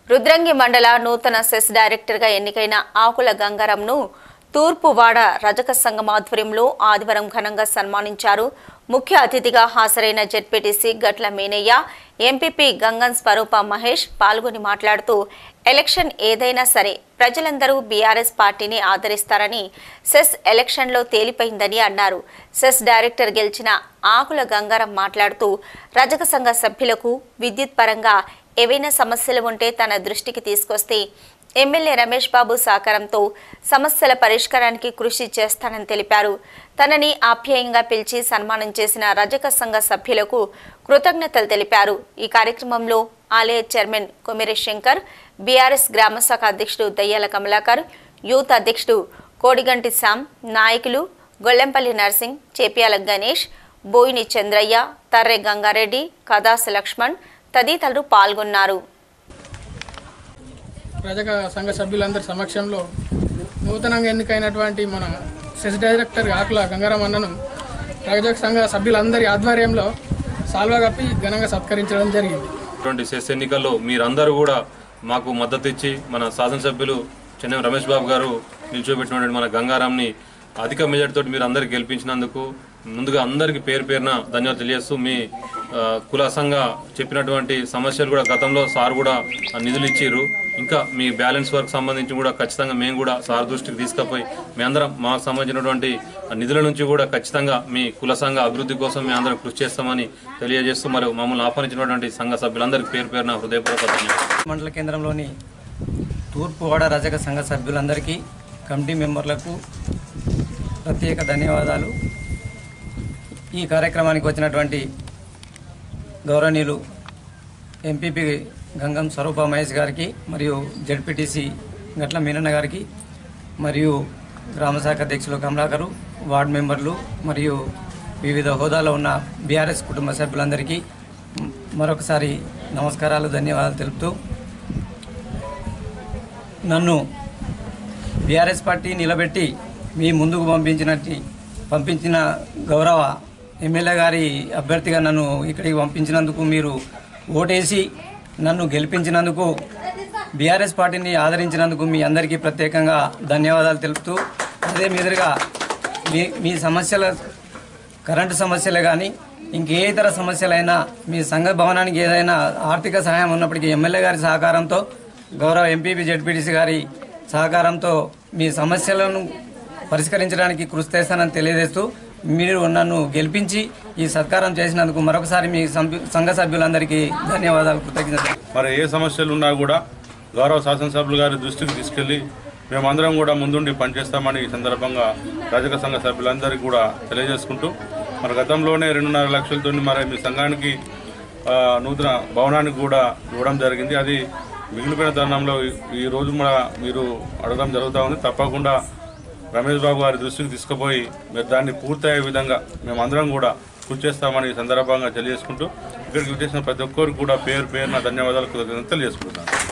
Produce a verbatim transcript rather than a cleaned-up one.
రుద్రంగి మండల నూతన cess director గా ఎన్నికైన ఆకుల గంగారంను తూర్పువాడ రజక సంఘం ఆధ్వర్యంలో ఆదివారం ఘనంగా సన్మానించారు. ముఖ్య అతిథిగా హాజరైన జెడ్పీటీసీ గట్ల మీనయ్య, ఎంపీపీ గంగం స్వరూప మహేష్ పాల్గొని మాట్లాడుతూ ఎలక్షన్ ఏదైనా సరే ప్రజలందరూ బీఆర్ఎస్ పార్టీని ఆదరిస్తారని సెస్ ఎలక్షన్లో తేలిపోయిందని అన్నారు. సెస్ డైరెక్టర్ గెలిచిన ఆకుల గంగారం మాట్లాడుతూ రజక సంఘ సభ్యులకు విద్యుత్ పరంగా ఏవైనా సమస్యలు ఉంటే తన దృష్టికి తీసుకొస్తే ఎమ్మెల్యే రమేష్ బాబు సహకారంతో సమస్యల పరిష్కారానికి కృషి చేస్తానని తెలిపారు. తనని ఆప్యాయంగా పిలిచి సన్మానం చేసిన రజక సంఘ సభ్యులకు కృతజ్ఞతలు తెలిపారు. ఈ కార్యక్రమంలో ఆలయ చైర్మన్ కొమిరి శంకర్, బీఆర్ఎస్ గ్రామ శాఖ అధ్యక్షుడు దయ్యాల కమలాకర్, యూత్ అధ్యక్షుడు కోడిగంటి శ్యామ్, నాయకులు గొల్లెంపల్లి నర్సింగ్, చేపియాల గణేష్, బోయిని చంద్రయ్య, తర్రె గంగారెడ్డి, కదాస లక్ష్మణ్ తదితరులు పాల్గొన్నారు. రజక సంఘ సభ్యులందరి సమక్షంలో నూతనంగా ఎన్నికైనటువంటి మన సెస్ డైరెక్టర్ ఆకుల గంగారాం అన్నను రజక సంఘ సభ్యులందరి ఆధ్వర్యంలో సాల్వా కప్పి ఘనంగా సత్కరించడం జరిగింది. ఇటువంటి సెస్ ఎన్నికల్లో మీరందరూ కూడా మాకు మద్దతు ఇచ్చి మన శాసనసభ్యులు చెన్నై రమేష్ బాబు గారు నిల్చోబెట్టినటువంటి మన గంగారాంని అధిక మెజార్టీతో మీరు అందరికి గెలిపించినందుకు ముందుగా అందరికీ పేరు పేరున ధన్యవాదాలు తెలియజేస్తూ మీ కులాసంగా చెప్పినటువంటి సమస్యలు కూడా గతంలో సార్ కూడా నిధులు ఇచ్చిర్రు. ఇంకా మీ బ్యాలెన్స్ వర్క్ సంబంధించి కూడా ఖచ్చితంగా మేము కూడా సార్ దృష్టికి తీసుకుపోయి మీ అందరం మాకు సంబంధించినటువంటి నిధుల నుంచి కూడా ఖచ్చితంగా మీ కుల సంఘ అభివృద్ధి కోసం మీ అందరం కృషి చేస్తామని తెలియజేస్తూ మరి మమ్మల్ని ఆహ్వానించినటువంటి సంఘ సభ్యులందరికీ పేరు పేరున హృదయపూర్వక ధన్యవాదాలు. మండల కేంద్రంలోని తూర్పువాడ రజక సంఘ సభ్యులందరికీ, కమిటీ మెంబర్లకు ప్రత్యేక ధన్యవాదాలు. ఈ కార్యక్రమానికి వచ్చినటువంటి గౌరవనీయులు ఎంపీపీ గంగం స్వరూప మహేష్ గారికి, మరియు జెడ్పీటీసీ గట్ల మీనన్న గారికి, మరియు గ్రామశాఖ అధ్యక్షులు కమలాకరు, వార్డు మెంబర్లు మరియు వివిధ హోదాలో ఉన్న బీఆర్ఎస్ కుటుంబ సభ్యులందరికీ మరొకసారి నమస్కారాలు, ధన్యవాదాలు తెలుపుతూ, నన్ను బీఆర్ఎస్ పార్టీ నిలబెట్టి మీ ముందుకు పంపించినట్టు పంపించిన గౌరవ ఎమ్మెల్యే గారి అభ్యర్థిగా నన్ను ఇక్కడికి పంపించినందుకు, మీరు ఓటేసి నన్ను గెలిపించినందుకు, బీఆర్ఎస్ పార్టీని ఆదరించినందుకు మీ అందరికీ ప్రత్యేకంగా ధన్యవాదాలు తెలుపుతూ, అదే మీదుగా మీ మీ సమస్యల కరెంటు సమస్యలే కానీ ఇంకే ఇతర సమస్యలైనా మీ సంఘ భవనానికి ఏదైనా ఆర్థిక సహాయం ఉన్నప్పటికీ ఎమ్మెల్యే గారి సహకారంతో, గౌరవ ఎంపీపీ జెడ్పీటీసీ గారి సహకారంతో మీ సమస్యలను పరిష్కరించడానికి కృషి చేస్తానని తెలియజేస్తూ, మీరు నన్ను గెలిపించి ఈ సత్కారం చేసినందుకు మరొకసారి మీ సంఘ సభ్యులందరికీ ధన్యవాదాలు, కృతజ్ఞతలు. మరి ఏ సమస్యలు ఉన్నా కూడా గౌరవ శాసనసభ్యులు గారి దృష్టికి తీసుకెళ్లి మేమందరం కూడా ముందుండి పనిచేస్తామని ఈ సందర్భంగా రజక సంఘ సభ్యులందరికీ కూడా తెలియజేసుకుంటూ, మరి గతంలోనే రెండున్నర లక్షలతో మరి మీ సంఘానికి నూతన భవనానికి కూడా ఇవ్వడం జరిగింది. అది మిగిలిపోయిన తరుణంలో ఈ రోజు కూడా మీరు అడగడం జరుగుతూ ఉంది. తప్పకుండా రమేష్ బాబు గారి దృష్టికి తీసుకుపోయి మీరు దాన్ని పూర్తయ్యే విధంగా మేమందరం కూడా కృషి చేస్తామని ఈ సందర్భంగా తెలియజేసుకుంటూ, ఇక్కడికి వచ్చేసిన ప్రతి ఒక్కరికి కూడా పేరు పేరున ధన్యవాదాలు తెలియజేసుకుంటున్నాను.